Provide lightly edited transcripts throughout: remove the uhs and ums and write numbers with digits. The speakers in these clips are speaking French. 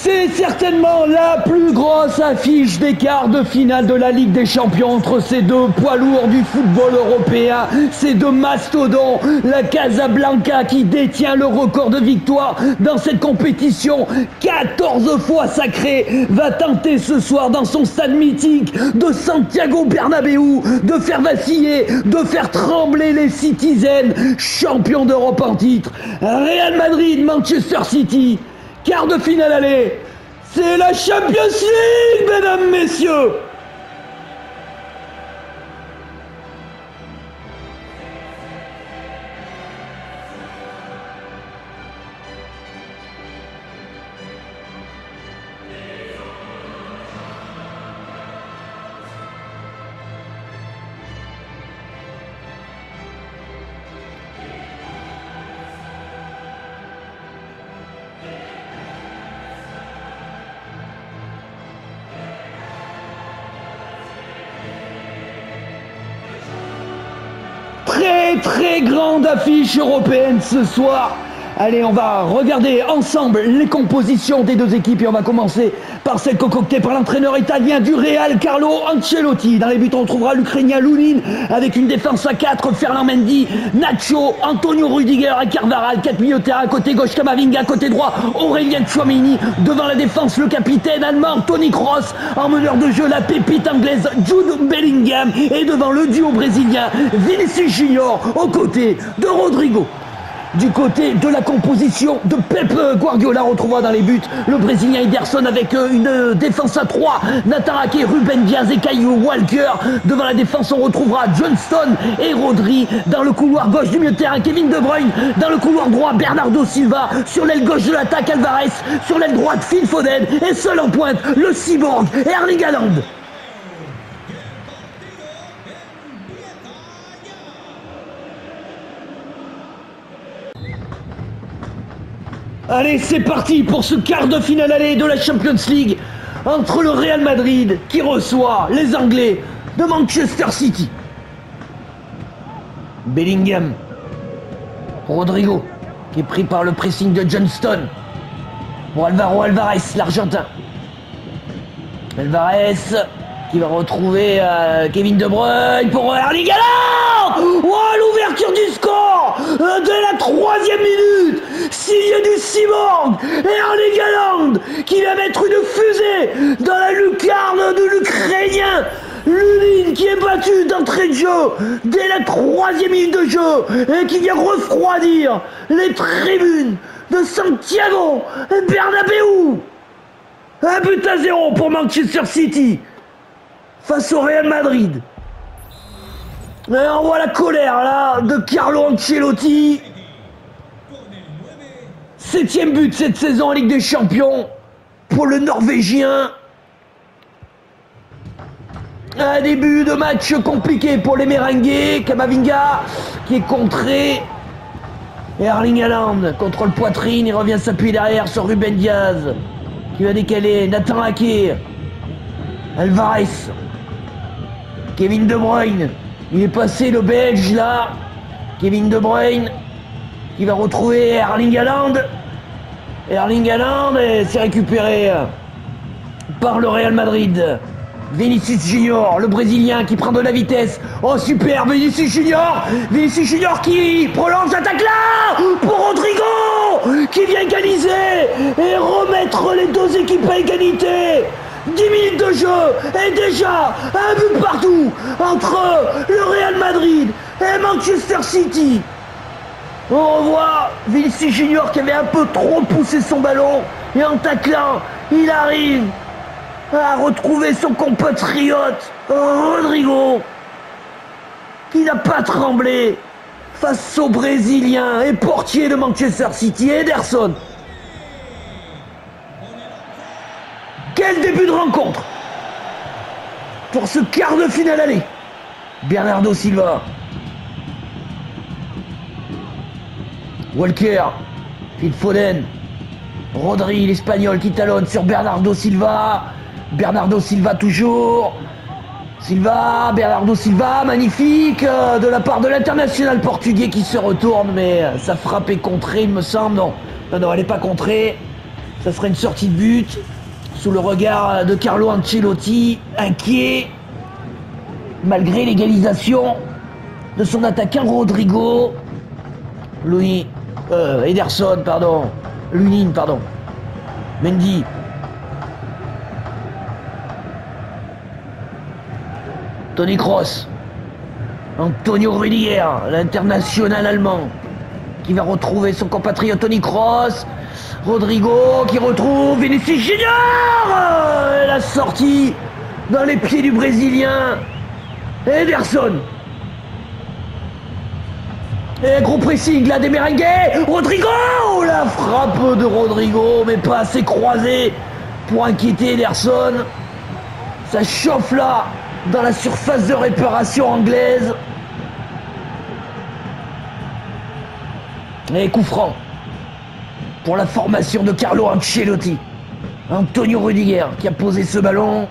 C'est certainement la plus grosse affiche des quarts de finale de la Ligue des Champions entre ces deux poids lourds du football européen, ces deux mastodons. La Casablanca qui détient le record de victoire dans cette compétition, 14 fois sacrée, va tenter ce soir dans son stade mythique de Santiago Bernabéu de faire vaciller, de faire trembler les Citizens, champions d'Europe en titre. Real Madrid, Manchester City. Quart de finale aller, c'est la Champions League, mesdames, messieurs. Très grande affiche européenne ce soir. Allez, on va regarder ensemble les compositions des deux équipes et on va commencer par celle concoctée par l'entraîneur italien du Real, Carlo Ancelotti. Dans les buts, on retrouvera l'Ukrainien Lunin avec une défense à 4, Ferland Mendy, Nacho, Antonio Rudiger et Carvajal, 4 milieux de terrain, côté gauche Camavinga, côté droit Aurélien Tchouaméni, devant la défense le capitaine allemand Toni Kroos, en meneur de jeu la pépite anglaise Jude Bellingham et devant le duo brésilien Vinicius Junior aux côtés de Rodrigo. Du côté de la composition de Pep Guardiola, on retrouvera dans les buts le Brésilien Ederson avec une défense à 3, Nathan Ake, Ruben Diaz et Kyle Walker. Devant la défense, on retrouvera Johnston et Rodri. Dans le couloir gauche du milieu de terrain, Kevin De Bruyne. Dans le couloir droit, Bernardo Silva. Sur l'aile gauche de l'attaque, Alvarez. Sur l'aile droite, Phil Foden. Et seul en pointe, le cyborg Erling Haaland. Allez, c'est parti pour ce quart de finale aller de la Champions League entre le Real Madrid qui reçoit les Anglais de Manchester City. Bellingham, Rodrigo qui est pris par le pressing de Johnston pour Alvaro Alvarez, l'Argentin. Alvarez qui va retrouver Kevin De Bruyne pour Erling Haaland. Oh, l'ouverture du score dès la 3e minute, signé du cyborg Erling Haaland qui va mettre une fusée dans la lucarne de l'Ukrainien Lunin qui est battu d'entrée de jeu dès la 3e minute de jeu et qui vient refroidir les tribunes de Santiago Bernabéu. 1-0 pour Manchester City face au Real Madrid. Et on voit la colère là de Carlo Ancelotti. 7e but cette saison en Ligue des Champions pour le Norvégien. Un début de match compliqué pour les Merengues. Camavinga qui est contré. Et Erling Haaland contrôle poitrine. Il revient s'appuyer derrière sur Ruben Diaz qui va décaler. Nathan Ake. Alvarez. Kevin De Bruyne. Il est passé le Belge là. Kevin De Bruyne qui va retrouver Erling Haaland. Erling Haaland s'est récupéré par le Real Madrid. Vinicius Junior, le Brésilien qui prend de la vitesse. Oh super, Vinicius Junior. Vinicius Junior qui prolonge l'attaque là pour Rodrigo qui vient égaliser et remettre les deux équipes à égalité. 10 minutes de jeu et déjà un but partout entre le Real Madrid et Manchester City. On revoit Vinicius Junior qui avait un peu trop poussé son ballon et en taclant, il arrive à retrouver son compatriote Rodrigo qui n'a pas tremblé face au Brésilien et portier de Manchester City, Ederson. Quel début de rencontre pour ce quart de finale aller. Bernardo Silva. Walker. Phil Foden. Rodri, l'Espagnol qui talonne sur Bernardo Silva. Bernardo Silva toujours. Bernardo Silva, magnifique de la part de l'international portugais qui se retourne, mais sa frappe est contrée, il me semble. Non, elle n'est pas contrée. Ça serait une sortie de but sous le regard de Carlo Ancelotti, inquiet malgré l'égalisation de son attaquant Rodrigo. Ederson, pardon. Lunin, pardon. Mendy. Toni Kroos. Antonio Rudiger, l'international allemand, qui va retrouver son compatriote Toni Kroos. Rodrigo qui retrouve Vinicius Junior. La sortie dans les pieds du Brésilien. Ederson. Et gros pressing là des Merengues. Rodrigo. La frappe de Rodrigo, mais pas assez croisée pour inquiéter Ederson. Ça chauffe là dans la surface de réparation anglaise. Et coup franc pour la formation de Carlo Ancelotti. Antonio Rudiger qui a posé ce ballon.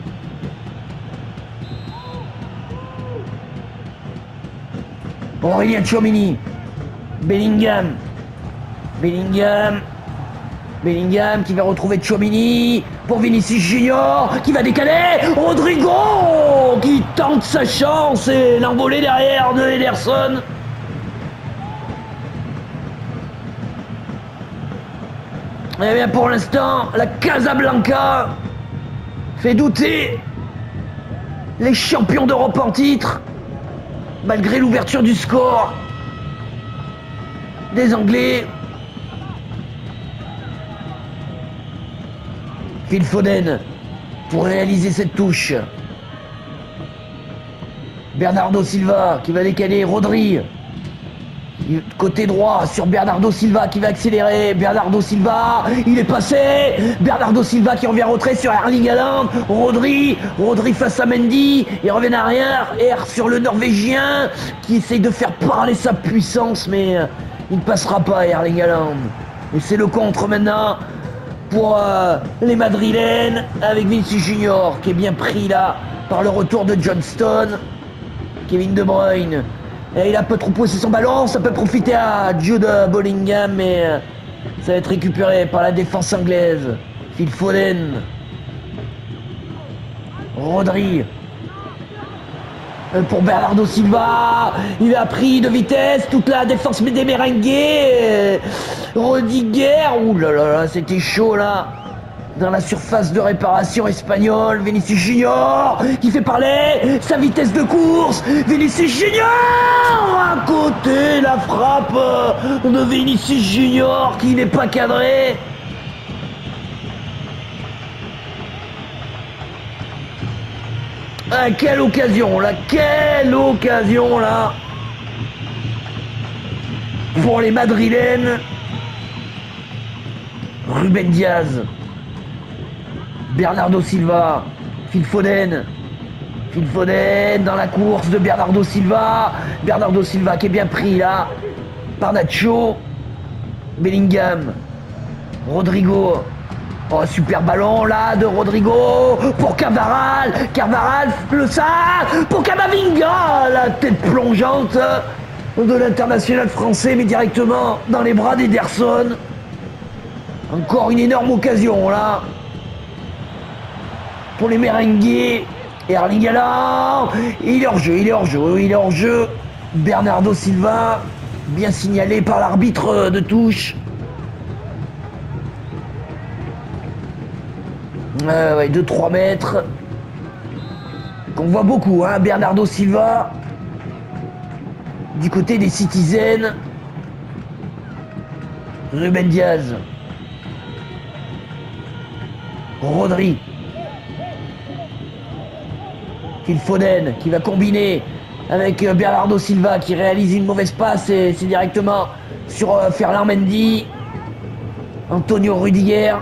Aurélien Tchouaméni. Bellingham qui va retrouver Tchouaméni pour Vinicius Junior qui va décaler. Rodrigo qui tente sa chance et l'envolée derrière de Ederson. Eh bien pour l'instant, la Casablanca fait douter les champions d'Europe en titre, malgré l'ouverture du score des Anglais. Phil Foden pour réaliser cette touche. Bernardo Silva qui va décaler Rodri. Côté droit sur Bernardo Silva qui va accélérer. Bernardo Silva, il est passé. Bernardo Silva qui revient en retrait sur Erling Haaland. Rodri face à Mendy. Il revient en arrière. Sur le Norvégien qui essaye de faire parler sa puissance, mais il ne passera pas Erling Haaland. Et c'est le contre maintenant pour les Madrilènes avec Vinicius Junior qui est bien pris là par le retour de Johnston. Kevin De Bruyne. Et il a un peu trop poussé son ballon, ça peut profiter à Jude Bellingham, mais ça va être récupéré par la défense anglaise. Phil Foden. Rodri. Pour Bernardo Silva. Il a pris de vitesse toute la défense des Merengues. Rudiger. Ouh là là là, c'était chaud là. Dans la surface de réparation espagnole, Vinicius Junior qui fait parler sa vitesse de course. Vinicius Junior à côté, la frappe de Vinicius Junior qui n'est pas cadré. Ah, quelle occasion là, pour les Madrilènes. Ruben Diaz. Bernardo Silva, Phil Foden dans la course de Bernardo Silva qui est bien pris là par Nacho. Bellingham, Rodrigo, oh super ballon là de Rodrigo pour Carvajal, le sac pour Camavinga, la tête plongeante de l'international français mais directement dans les bras d'Ederson. Encore une énorme occasion là pour les Merengues. Erling Haaland, il est hors jeu. Bernardo Silva, bien signalé par l'arbitre de touche. Ouais, 2-3 mètres. Qu'on voit beaucoup, hein, Bernardo Silva. Du côté des Citizens. Ruben Diaz. Rodri. Phil Foden qui va combiner avec Bernardo Silva qui réalise une mauvaise passe et c'est directement sur Ferland Mendy. Antonio Rudiger.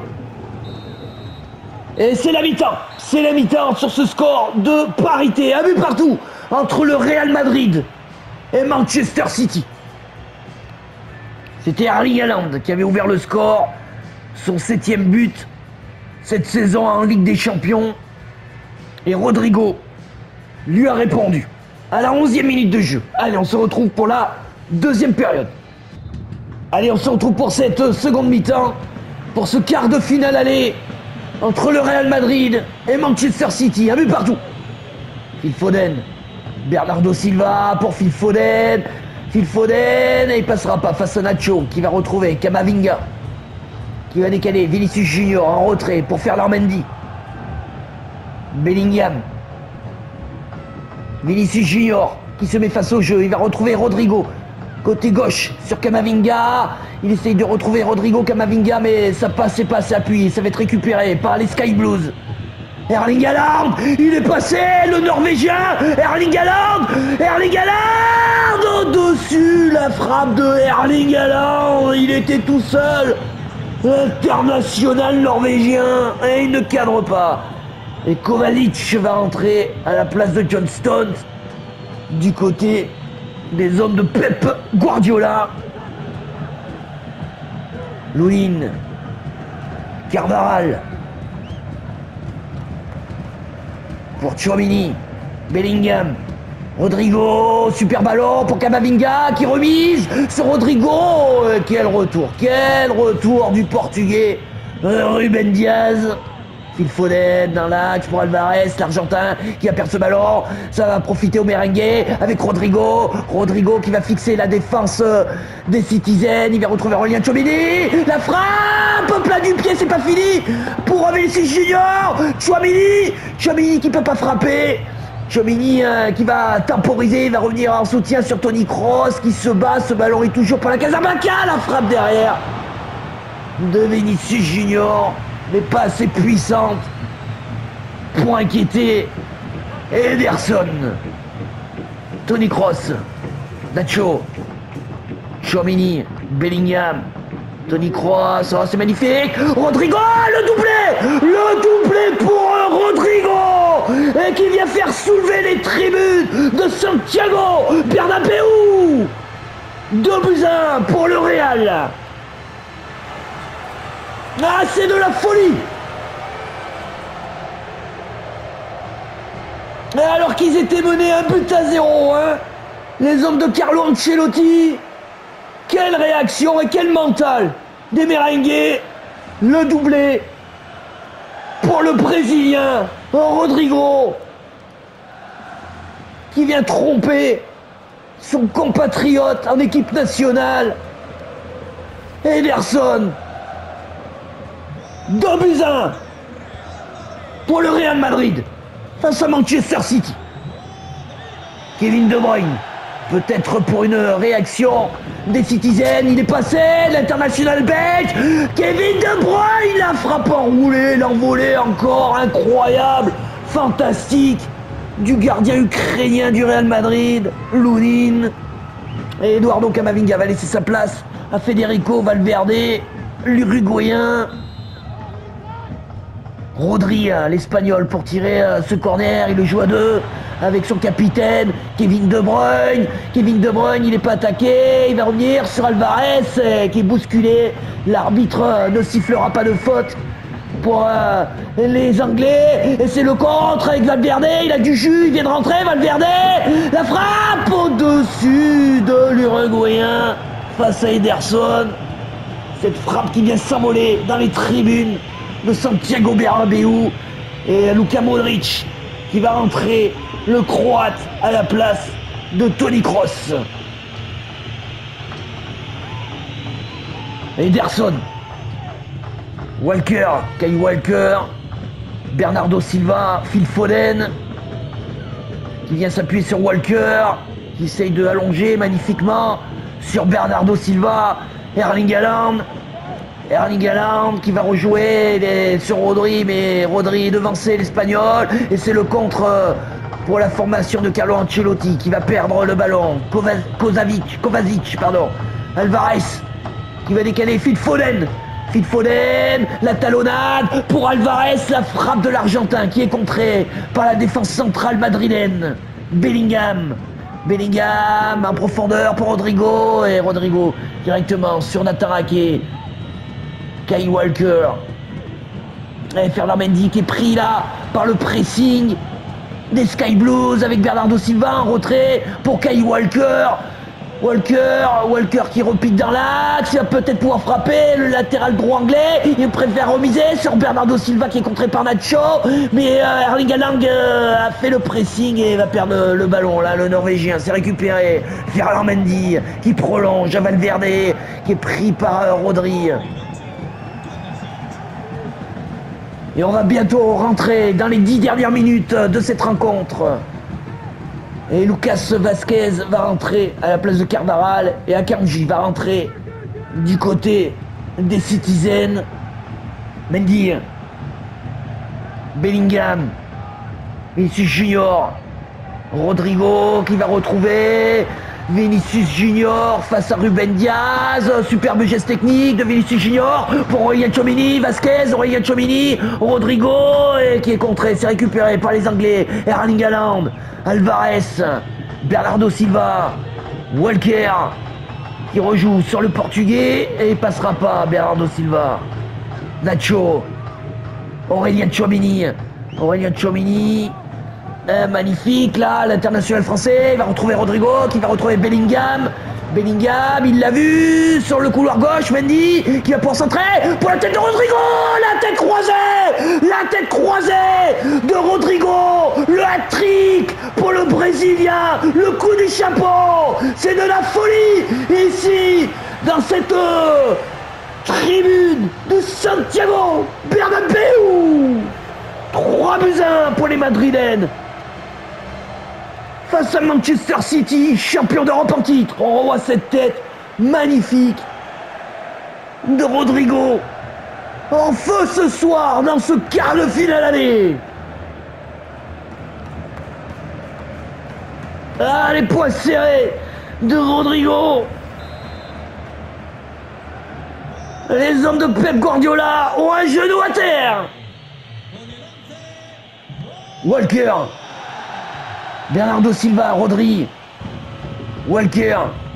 Et c'est la mi-temps sur ce score de parité, un but partout entre le Real Madrid et Manchester City. C'était Erling Haaland qui avait ouvert le score, son 7e but cette saison en Ligue des Champions. Et Rodrigo lui a répondu à la 11e minute de jeu. Allez, on se retrouve pour la deuxième période. Allez, on se retrouve pour cette seconde mi-temps. pour ce quart de finale aller entre le Real Madrid et Manchester City. Un but partout. Phil Foden. Bernardo Silva pour Phil Foden. Phil Foden, et il passera pas face à Nacho qui va retrouver Camavinga. Qui va décaler Vinicius Junior en retrait pour faire Mendy. Bellingham. Vinicius Junior qui se met face au jeu. Il va retrouver Rodrigo. Côté gauche sur Camavinga. Il essaye de retrouver Rodrigo Camavinga, mais ça passe, c'est pas assez appuyé. Ça va être récupéré par les Sky Blues. Erling Haaland, il est passé, le Norvégien. Erling Haaland. Erling Haaland au-dessus, la frappe de Erling Haaland. Il était tout seul. International norvégien. Et il ne cadre pas. Et Kovacic va entrer à la place de John Stones du côté des hommes de Pep Guardiola. Lunin, Carvajal pour Tchouaméni, Bellingham, Rodrigo, super ballon pour Camavinga qui remise sur Rodrigo. Quel retour du Portugais Ruben Diaz. Phil Foden dans l'axe pour Alvarez, l'Argentin qui a perdu ce ballon. Ça va profiter au merengue avec Rodrigo. Rodrigo qui va fixer la défense des Citizens. Il va retrouver Aurélien Tchouaméni. La frappe, plat du pied, c'est pas fini pour Vinicius Junior. Tchouaméni qui peut pas frapper. Tchouaméni qui va temporiser, il va revenir en soutien sur Toni Kroos qui se bat. Ce ballon est toujours pour la Casablanca. La frappe derrière de Vinicius Junior, mais pas assez puissante pour inquiéter Ederson. Toni Kroos, Nacho, Tchouaméni, Bellingham, Toni Kroos, oh, c'est magnifique. Rodrigo, le doublé pour Rodrigo, et qui vient faire soulever les tribunes de Santiago Bernabéu. 2-1 pour le Real. Ah, c'est de la folie. Et alors qu'ils étaient menés 1-0, hein, les hommes de Carlo Ancelotti, quelle réaction et quel mental des merengues. Le doublé pour le Brésilien Rodrigo, qui vient tromper son compatriote en équipe nationale, Ederson. 2-1 pour le Real Madrid face à Manchester City. Kevin De Bruyne, peut-être pour une réaction des Citizens, il est passé, l'international belge. Kevin De Bruyne, la frappe enroulée, l'envolée encore incroyable, fantastique du gardien ukrainien du Real Madrid, Lunin. Et Eduardo Camavinga va laisser sa place à Federico Valverde, l'Uruguayen. Rodri, l'Espagnol, pour tirer ce corner. Il le joue à deux avec son capitaine, Kevin De Bruyne. Kevin De Bruyne, il n'est pas attaqué. Il va revenir sur Alvarez qui est bousculé. L'arbitre ne sifflera pas de faute pour les Anglais. Et c'est le contre avec Valverde. Il a du jus, il vient de rentrer. Valverde, la frappe au-dessus de l'Uruguayen face à Ederson. Cette frappe qui vient s'envoler dans les tribunes de Santiago Bernabéu, et Luka Modric qui va rentrer, le Croate, à la place de Toni Kroos. Ederson, Walker, Kyle Walker, Bernardo Silva, Phil Foden qui vient s'appuyer sur Walker, qui essaye de allonger magnifiquement sur Bernardo Silva. Erling Haaland qui va rejouer sur Rodri, mais Rodri est devancé, l'Espagnol, et c'est le contre pour la formation de Carlo Ancelotti qui va perdre le ballon. Kovacic, Alvarez qui va décaler. Phil Foden, la talonnade pour Alvarez, la frappe de l'Argentin qui est contrée par la défense centrale madrilène. Bellingham en profondeur pour Rodrigo, et Rodrigo directement sur Nathan Ake. Kyle Walker, et Mendy qui est pris là par le pressing des Sky Blues avec Bernardo Silva en retrait pour Kyle Walker. Walker qui repique dans l'axe, il va peut-être pouvoir frapper, le latéral droit anglais, il préfère remiser sur Bernardo Silva qui est contré par Nacho, mais Erling Haaland a fait le pressing et va perdre le ballon, là le Norvégien s'est récupéré, Ferland Mendy qui prolonge à Valverde, qui est pris par Rodri. Et on va bientôt rentrer dans les 10 dernières minutes de cette rencontre. Et Lucas Vazquez va rentrer à la place de Carvajal et Akanji va rentrer du côté des Citizens. Mendy, Bellingham, Vinicius Junior, Rodrigo qui va retrouver Vinicius Junior face à Ruben Diaz, superbe geste technique de Vinicius Junior pour Aurélien Tchouameni, Vazquez, Aurélien Tchouameni, Rodrigo qui est contré, c'est récupéré par les Anglais, Erling Haaland, Alvarez, Bernardo Silva, Walker qui rejoue sur le Portugais et il passera pas Bernardo Silva, Nacho, Aurélien Tchouameni, magnifique là, l'international français, il va retrouver Rodrigo, qui va retrouver Bellingham, il l'a vu, sur le couloir gauche, Mendy, qui va pouvoir centrer, pour la tête de Rodrigo, la tête croisée de Rodrigo, le hat-trick pour le Brésilien, le coup du chapeau, c'est de la folie, ici, dans cette tribune de Santiago Bernabéu, 3-1 pour les Madrilènes. Face à Manchester City, champion d'Europe en titre. On revoit cette tête magnifique de Rodrigo. En feu ce soir dans ce quart de finale aller. Ah, les poings serrés de Rodrigo. Les hommes de Pep Guardiola ont un genou à terre. Walker. Bernardo Silva, Rodri, Walker,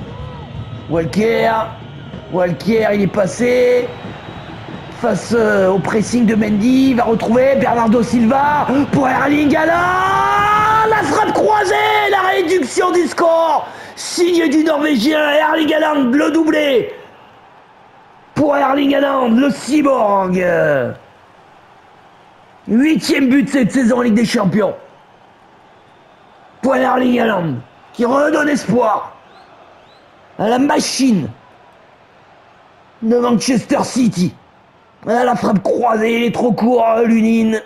il est passé face au pressing de Mendy, il va retrouver Bernardo Silva pour Erling Haaland, la frappe croisée, la réduction du score, signé du Norvégien, Erling Haaland, le doublé pour Erling Haaland, le cyborg, 8e but cette saison en Ligue des Champions. Pour Erling Haaland, qui redonne espoir à la machine de Manchester City. Ah, la frappe croisée, il est trop court, Lunin.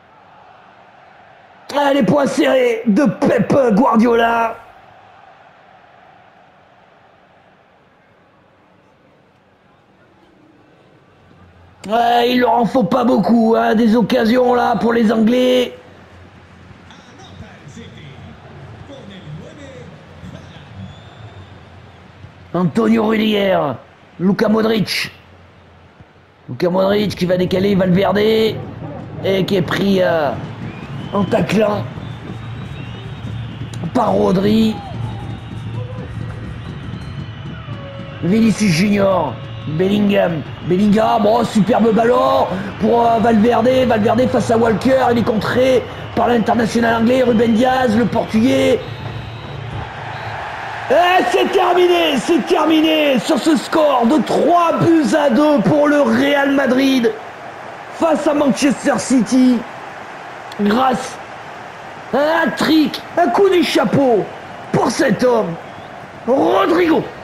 Ah, les poings serrés de Pep Guardiola. Ouais, il leur en faut pas beaucoup, hein, des occasions là pour les Anglais. Antonio Rudiger, Luka Modric qui va décaler Valverde et qui est pris en taclant par Rodri. Vinicius Junior, Bellingham, oh, superbe ballon pour Valverde face à Walker, il est contré par l'international anglais, Ruben Diaz, le portugais. Et c'est terminé sur ce score de 3-2 pour le Real Madrid face à Manchester City grâce à un hat-trick, un coup du chapeau pour cet homme, Rodrigo.